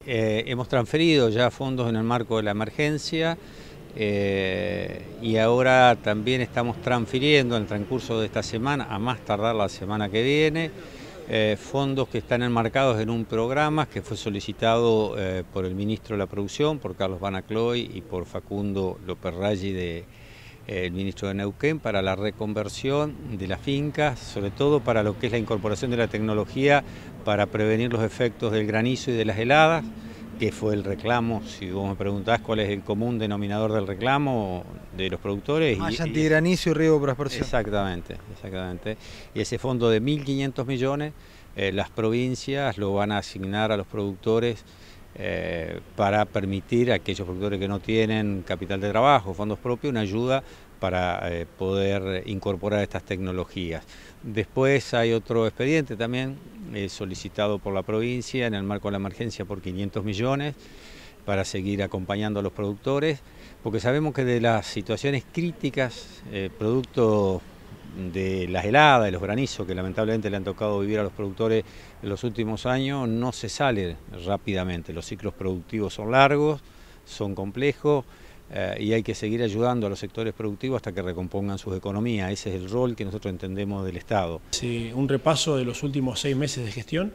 Hemos transferido ya fondos en el marco de la emergencia y ahora también estamos transfiriendo en el transcurso de esta semana, a más tardar la semana que viene, fondos que están enmarcados en un programa que fue solicitado por el ministro de la Producción, por Carlos Banacloy y por Facundo López Raggi, el ministro de Neuquén, para la reconversión de las fincas, sobre todo para lo que es la incorporación de la tecnología para prevenir los efectos del granizo y de las heladas, que fue el reclamo. Si vos me preguntás cuál es el común denominador del reclamo de los productores. Malla antigranizo y riego por aspersión. Exactamente. Y ese fondo de 1.500 millones, las provincias lo van a asignar a los productores para permitir a aquellos productores que no tienen capital de trabajo, fondos propios, una ayuda para poder incorporar estas tecnologías. Después hay otro expediente también solicitado por la provincia en el marco de la emergencia por 500 millones para seguir acompañando a los productores, porque sabemos que de las situaciones críticas, producto de las heladas, de los granizos que lamentablemente le han tocado vivir a los productores en los últimos años, no se sale rápidamente. Los ciclos productivos son largos, son complejos y hay que seguir ayudando a los sectores productivos hasta que recompongan sus economías. Ese es el rol que nosotros entendemos del Estado. Sí, un repaso de los últimos 6 meses de gestión,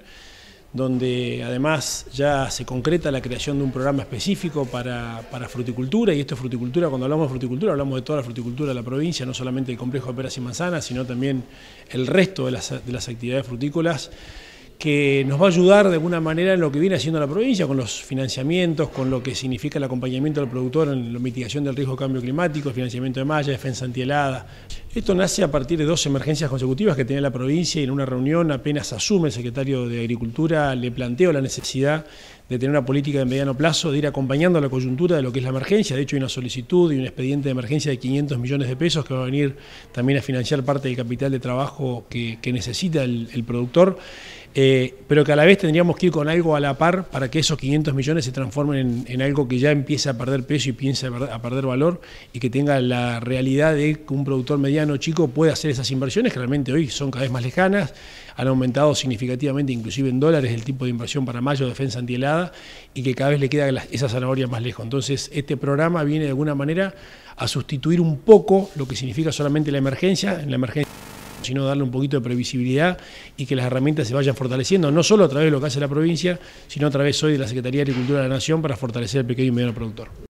donde además ya se concreta la creación de un programa específico para fruticultura, y esto es fruticultura. Cuando hablamos de fruticultura hablamos de toda la fruticultura de la provincia, no solamente el complejo de peras y manzanas, sino también el resto de las actividades frutícolas, que nos va a ayudar de alguna manera en lo que viene haciendo la provincia, con los financiamientos, con lo que significa el acompañamiento del productor en la mitigación del riesgo de cambio climático, financiamiento de malla, defensa antihelada. Esto nace a partir de 2 emergencias consecutivas que tenía la provincia, y en una reunión apenas asume el secretario de Agricultura le planteo la necesidad de tener una política de mediano plazo, de ir acompañando a la coyuntura de lo que es la emergencia. De hecho, hay una solicitud y un expediente de emergencia de 500 millones de pesos que va a venir también a financiar parte del capital de trabajo que necesita el productor. Pero que a la vez tendríamos que ir con algo a la par para que esos 500 millones se transformen en algo que ya empiece a perder peso y piense a perder valor, y que tenga la realidad de que un productor mediano chico pueda hacer esas inversiones, que realmente hoy son cada vez más lejanas. Han aumentado significativamente, inclusive en dólares, el tipo de inversión para malla o defensa antihelada, y que cada vez le queda esa zanahoria más lejos. Entonces, este programa viene de alguna manera a sustituir un poco lo que significa solamente la emergencia, sino darle un poquito de previsibilidad y que las herramientas se vayan fortaleciendo, no solo a través de lo que hace la provincia, sino a través hoy de la Secretaría de Agricultura de la Nación, para fortalecer el pequeño y mediano productor.